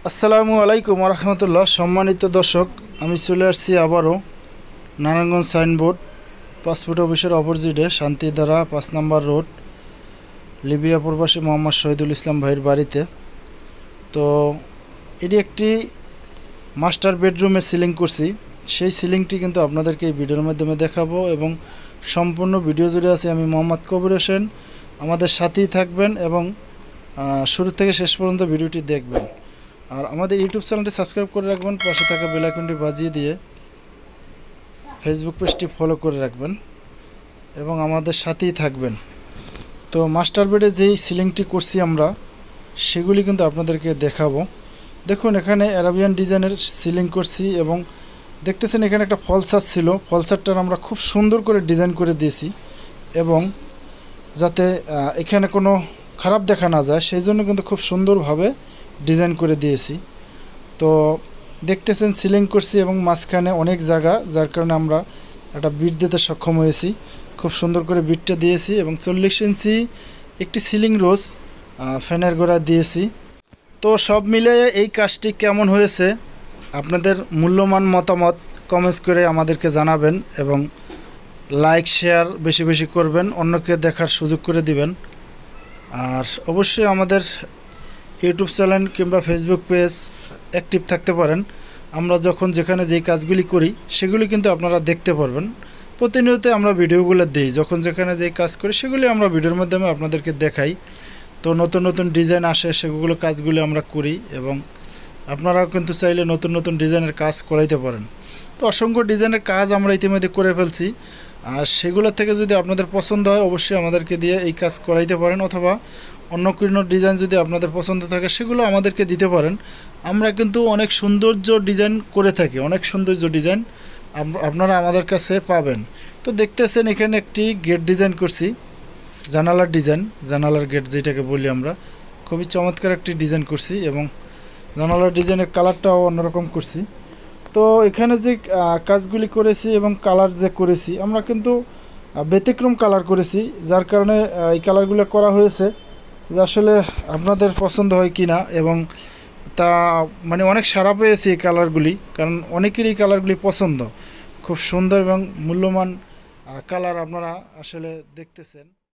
আসসালামু আলাইকুম রহমতুল্লাহ। সম্মানিত দর্শক, আমি চলে আসছি আবারও নারায়ণগঞ্জ সাইনবোর্ড পাসপোর্ট অফিসের অপোজিটে শান্তিধারা 5 নম্বর রোড, লিবিয়া প্রবাসী মোহাম্মদ শহীদুল ইসলাম ভাইয়ের বাড়িতে। তো এটি একটি মাস্টার বেডরুমে সিলিং করছি। সেই সিলিংটি কিন্তু আপনাদেরকে এই ভিডিওর মাধ্যমে দেখাবো এবং সম্পূর্ণ ভিডিও জুড়ে আছে আমি মোহাম্মদ কবির হোসেন। আমাদের সাথেই থাকবেন এবং শুরু থেকে শেষ পর্যন্ত ভিডিওটি দেখবেন। আর আমাদের ইউটিউব চ্যানেলটি সাবস্ক্রাইব করে রাখবেন, পাশে থাকা বেল আইকনটি বাজিয়ে দিয়ে ফেসবুক পেজটি ফলো করে রাখবেন এবং আমাদের সাথেই থাকবেন। তো মাস্টার বেডে যেই সিলিংটি করছি আমরা, সেগুলি কিন্তু আপনাদেরকে দেখাবো। দেখুন, এখানে অ্যারাবিয়ান ডিজাইনের সিলিং করছি এবং দেখতেছেন এখানে একটা ফলসার ছিল। ফলসারটার আমরা খুব সুন্দর করে ডিজাইন করে দিয়েছি এবং যাতে এখানে কোনো খারাপ দেখা না যায় সেই জন্য কিন্তু খুব সুন্দরভাবে ডিজাইন করে দিয়েছি। তো দেখতেছেন সিলিং করছি এবং মাঝখানে অনেক জায়গা, যার কারণে আমরা একটা বিট দিতে সক্ষম হয়েছি। খুব সুন্দর করে বিটটা দিয়েছি এবং 40 ইঞ্চি একটি সিলিং রোজ ফ্যানের গোড়া দিয়েছি। তো সব মিলিয়ে এই কাজটি কেমন হয়েছে আপনাদের মূল্যবান মতামত কমেন্টস করে আমাদেরকে জানাবেন এবং লাইক শেয়ার বেশি বেশি করবেন, অন্যকে দেখার সুযোগ করে দিবেন। আর অবশ্যই আমাদের ইউটিউব চ্যানেল কিংবা ফেসবুক পেজ অ্যাক্টিভ থাকতে পারেন। আমরা যখন যেখানে যেই কাজগুলি করি সেগুলি কিন্তু আপনারা দেখতে পারবেন। প্রতিনিয়ত আমরা ভিডিওগুলো দিই, যখন যেখানে যেই কাজ করি সেগুলি আমরা ভিডিওর মাধ্যমে আপনাদেরকে দেখাই। তো নতুন নতুন ডিজাইন আসে, সেগুলো কাজগুলি আমরা করি এবং আপনারাও কিন্তু চাইলে নতুন নতুন ডিজাইনের কাজ করাইতে পারেন। তো অসংখ্য ডিজাইনের কাজ আমরা ইতিমধ্যে করে ফেলছি। আর সেগুলো থেকে যদি আপনাদের পছন্দ হয় অবশ্যই আমাদেরকে দিয়ে এই কাজ করাইতে পারেন, অথবা অন্য কোনো ডিজাইন যদি আপনাদের পছন্দ থাকে সেগুলো আমাদেরকে দিতে পারেন। আমরা কিন্তু অনেক সৌন্দর্য ডিজাইন করে থাকি, অনেক সৌন্দর্য ডিজাইন আপনারা আমাদের কাছে পাবেন। তো দেখতেছেন এখানে একটি গেট ডিজাইন করছি, জানালার ডিজাইন, জানালার গেট যেটাকে বলি আমরা। খুবই চমৎকার একটি ডিজাইন করছি এবং জানালার ডিজাইনের কালারটাও অন্যরকম করছি। তো এখানে যে কাজগুলি করেছি এবং কালার যে করেছি, আমরা কিন্তু ব্যতিক্রম কালার করেছি, যার কারণে এই কালারগুলো করা হয়েছে যে আসলে আপনাদের পছন্দ হয় কি না। এবং তা মানে অনেক সাড়া পেয়েছি এই কালারগুলি, কারণ অনেকেরই এই কালারগুলি পছন্দ। খুব সুন্দর এবং মূল্যবান কালার আপনারা আসলে দেখতেছেন।